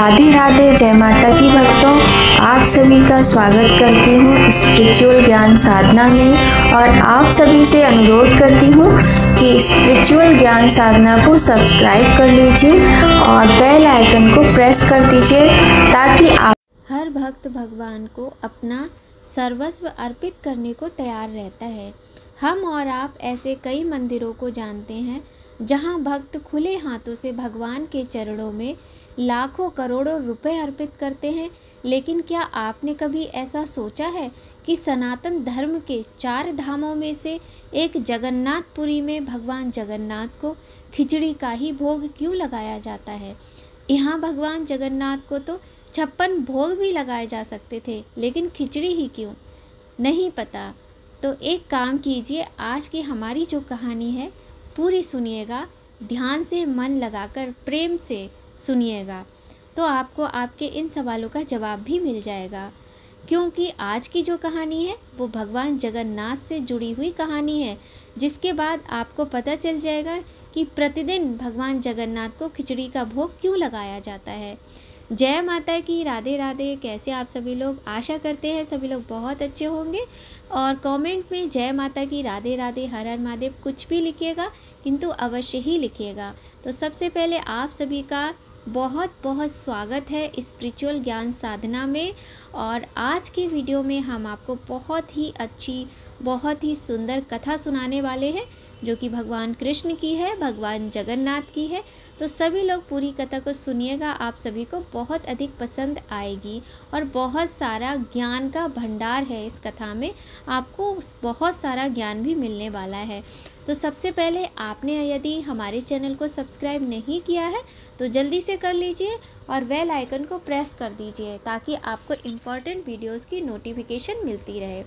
राधे राधे, जय माता की भक्तों। आप सभी का स्वागत करती हूँ स्पिरिचुअल ज्ञान साधना में और आप सभी से अनुरोध करती हूँ कि स्पिरिचुअल ज्ञान साधना को सब्सक्राइब कर लीजिए और बेल आइकन को प्रेस कर दीजिए ताकि आप हर भक्त भगवान को अपना सर्वस्व अर्पित करने को तैयार रहता है। हम और आप ऐसे कई मंदिरों को जानते हैं जहां भक्त खुले हाथों से भगवान के चरणों में लाखों करोड़ों रुपए अर्पित करते हैं। लेकिन क्या आपने कभी ऐसा सोचा है कि सनातन धर्म के 4 धामों में से एक जगन्नाथपुरी में भगवान जगन्नाथ को खिचड़ी का ही भोग क्यों लगाया जाता है? यहाँ भगवान जगन्नाथ को तो 56 भोग भी लगाए जा सकते थे, लेकिन खिचड़ी ही क्यों? नहीं पता तो एक काम कीजिए, आज की हमारी जो कहानी है पूरी सुनिएगा, ध्यान से मन लगाकर प्रेम से सुनिएगा, तो आपको आपके इन सवालों का जवाब भी मिल जाएगा। क्योंकि आज की जो कहानी है वो भगवान जगन्नाथ से जुड़ी हुई कहानी है, जिसके बाद आपको पता चल जाएगा कि प्रतिदिन भगवान जगन्नाथ को खिचड़ी का भोग क्यों लगाया जाता है। जय माता की, राधे राधे। कैसे आप सभी लोग? आशा करते हैं सभी लोग बहुत अच्छे होंगे और कमेंट में जय माता की, राधे राधे, हर हर महादेव कुछ भी लिखिएगा, किंतु अवश्य ही लिखिएगा। तो सबसे पहले आप सभी का बहुत बहुत स्वागत है स्पिरिचुअल ज्ञान साधना में। और आज के वीडियो में हम आपको बहुत ही अच्छी, बहुत ही सुंदर कथा सुनाने वाले हैं, जो कि भगवान कृष्ण की है, भगवान जगन्नाथ की है। तो सभी लोग पूरी कथा को सुनिएगा, आप सभी को बहुत अधिक पसंद आएगी और बहुत सारा ज्ञान का भंडार है इस कथा में, आपको बहुत सारा ज्ञान भी मिलने वाला है। तो सबसे पहले आपने यदि हमारे चैनल को सब्सक्राइब नहीं किया है तो जल्दी से कर लीजिए और बेल आइकन को प्रेस कर दीजिए ताकि आपको इम्पॉर्टेंट वीडियोस की नोटिफिकेशन मिलती रहे।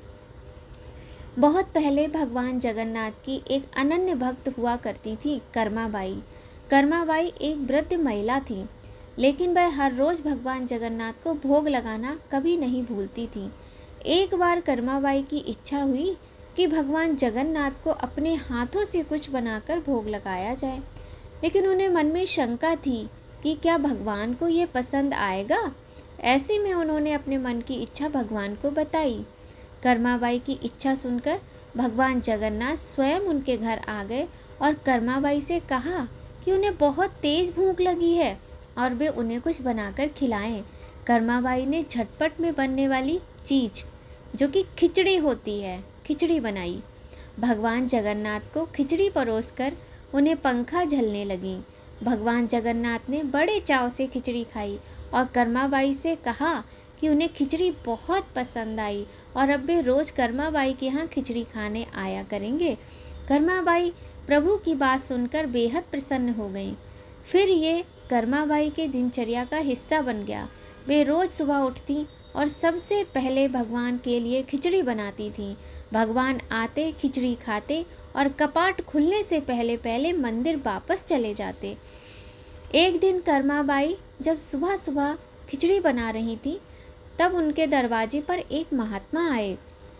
बहुत पहले भगवान जगन्नाथ की एक अनन्य भक्त हुआ करती थी, कर्माबाई। कर्माबाई एक वृद्ध महिला थी, लेकिन वह हर रोज़ भगवान जगन्नाथ को भोग लगाना कभी नहीं भूलती थी। एक बार कर्माबाई की इच्छा हुई कि भगवान जगन्नाथ को अपने हाथों से कुछ बनाकर भोग लगाया जाए, लेकिन उन्हें मन में शंका थी कि क्या भगवान को ये पसंद आएगा। ऐसे में उन्होंने अपने मन की इच्छा भगवान को बताई। कर्माबाई की इच्छा सुनकर भगवान जगन्नाथ स्वयं उनके घर आ गए और कर्माबाई से कहा कि उन्हें बहुत तेज़ भूख लगी है और वे उन्हें कुछ बनाकर खिलाएं। कर्माबाई ने झटपट में बनने वाली चीज़, जो कि खिचड़ी होती है, खिचड़ी बनाई। भगवान जगन्नाथ को खिचड़ी परोसकर उन्हें पंखा झलने लगी। भगवान जगन्नाथ ने बड़े चाव से खिचड़ी खाई और कर्माबाई से कहा कि उन्हें खिचड़ी बहुत पसंद आई और अब वे रोज़ कर्माबाई के यहाँ खिचड़ी खाने आया करेंगे। कर्माबाई प्रभु की बात सुनकर बेहद प्रसन्न हो गई। फिर ये कर्माबाई के दिनचर्या का हिस्सा बन गया। वे रोज़ सुबह उठती और सबसे पहले भगवान के लिए खिचड़ी बनाती थीं। भगवान आते, खिचड़ी खाते और कपाट खुलने से पहले पहले मंदिर वापस चले जाते। एक दिन कर्माबाई जब सुबह सुबह खिचड़ी बना रही थी, तब उनके दरवाजे पर एक महात्मा आए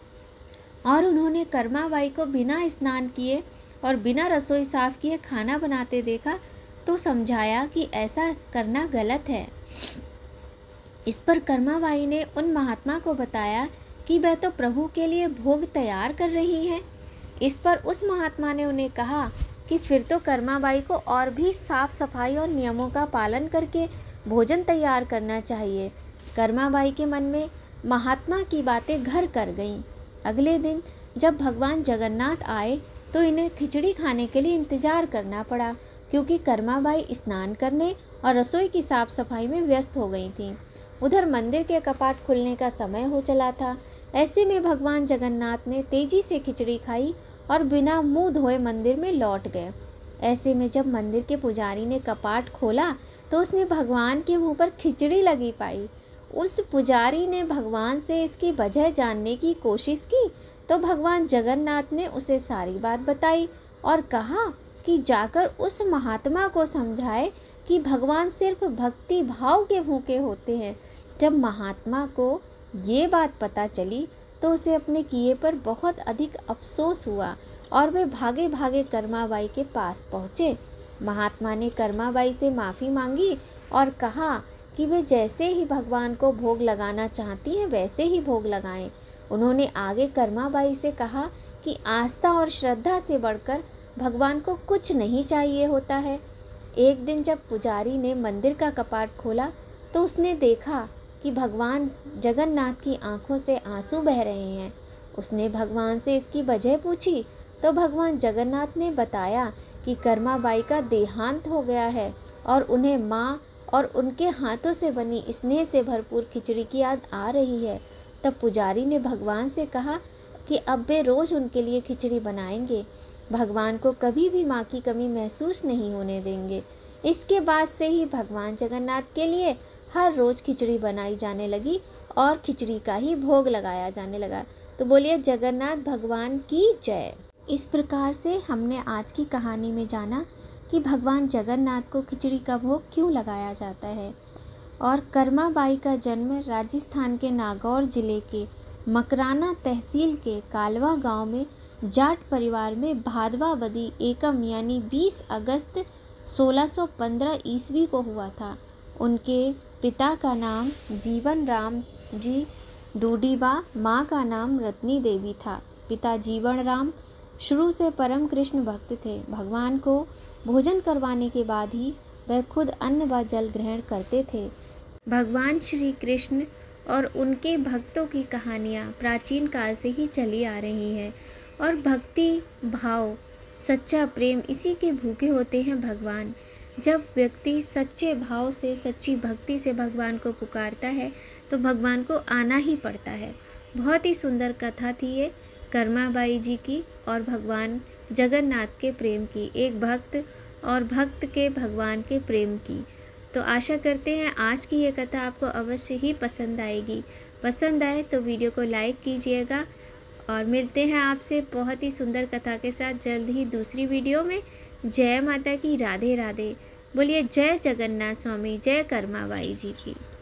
और उन्होंने कर्माबाई को बिना स्नान किए और बिना रसोई साफ किए खाना बनाते देखा तो समझाया कि ऐसा करना गलत है। इस पर कर्माबाई ने उन महात्मा को बताया कि वह तो प्रभु के लिए भोग तैयार कर रही हैं। इस पर उस महात्मा ने उन्हें कहा कि फिर तो कर्माबाई को और भी साफ सफाई और नियमों का पालन करके भोजन तैयार करना चाहिए। कर्माबाई के मन में महात्मा की बातें घर कर गईं। अगले दिन जब भगवान जगन्नाथ आए तो इन्हें खिचड़ी खाने के लिए इंतज़ार करना पड़ा, क्योंकि कर्माबाई स्नान करने और रसोई की साफ सफाई में व्यस्त हो गई थीं। उधर मंदिर के कपाट खुलने का समय हो चला था। ऐसे में भगवान जगन्नाथ ने तेजी से खिचड़ी खाई और बिना मुंह धोए मंदिर में लौट गए। ऐसे में जब मंदिर के पुजारी ने कपाट खोला तो उसने भगवान के मुंह पर खिचड़ी लगी पाई। उस पुजारी ने भगवान से इसकी वजह जानने की कोशिश की तो भगवान जगन्नाथ ने उसे सारी बात बताई और कहा कि जाकर उस महात्मा को समझाए कि भगवान सिर्फ भक्ति भाव के भूखे होते हैं। जब महात्मा को ये बात पता चली तो उसे अपने किए पर बहुत अधिक अफसोस हुआ और वे भागे भागे कर्माबाई के पास पहुँचे। महात्मा ने कर्माबाई से माफ़ी मांगी और कहा कि वे जैसे ही भगवान को भोग लगाना चाहती हैं वैसे ही भोग लगाएं। उन्होंने आगे कर्माबाई से कहा कि आस्था और श्रद्धा से बढ़कर भगवान को कुछ नहीं चाहिए होता है। एक दिन जब पुजारी ने मंदिर का कपाट खोला तो उसने देखा कि भगवान जगन्नाथ की आंखों से आंसू बह रहे हैं। उसने भगवान से इसकी वजह पूछी तो भगवान जगन्नाथ ने बताया कि कर्माबाई का देहांत हो गया है और उन्हें माँ और उनके हाथों से बनी स्नेह से भरपूर खिचड़ी की याद आ रही है। तब पुजारी ने भगवान से कहा कि अब वे रोज़ उनके लिए खिचड़ी बनाएंगे, भगवान को कभी भी माँ की कमी महसूस नहीं होने देंगे। इसके बाद से ही भगवान जगन्नाथ के लिए हर रोज़ खिचड़ी बनाई जाने लगी और खिचड़ी का ही भोग लगाया जाने लगा। तो बोलिए जगन्नाथ भगवान की जय। इस प्रकार से हमने आज की कहानी में जाना कि भगवान जगन्नाथ को खिचड़ी का भोग क्यों लगाया जाता है। और कर्माबाई का जन्म राजस्थान के नागौर जिले के मकराना तहसील के कालवा गांव में जाट परिवार में भादवावदी एकम यानी 20 अगस्त 1615 ईस्वी को हुआ था। उनके पिता का नाम जीवन राम जी डूडीबा, माँ का नाम रत्नी देवी था। पिता जीवन राम शुरू से परम कृष्ण भक्त थे। भगवान को भोजन करवाने के बाद ही वह खुद अन्न व जल ग्रहण करते थे। भगवान श्री कृष्ण और उनके भक्तों की कहानियाँ प्राचीन काल से ही चली आ रही हैं और भक्ति भाव, सच्चा प्रेम, इसी के भूखे होते हैं भगवान। जब व्यक्ति सच्चे भाव से, सच्ची भक्ति से भगवान को पुकारता है तो भगवान को आना ही पड़ता है। बहुत ही सुंदर कथा थी ये कर्माबाई जी की और भगवान जगन्नाथ के प्रेम की, एक भक्त और भक्त के भगवान के प्रेम की। तो आशा करते हैं आज की ये कथा आपको अवश्य ही पसंद आएगी। पसंद आए तो वीडियो को लाइक कीजिएगा और मिलते हैं आपसे बहुत ही सुंदर कथा के साथ जल्द ही दूसरी वीडियो में। जय माता की, राधे राधे। बोलिए जय जगन्नाथ स्वामी, जय कर्माबाई जी की।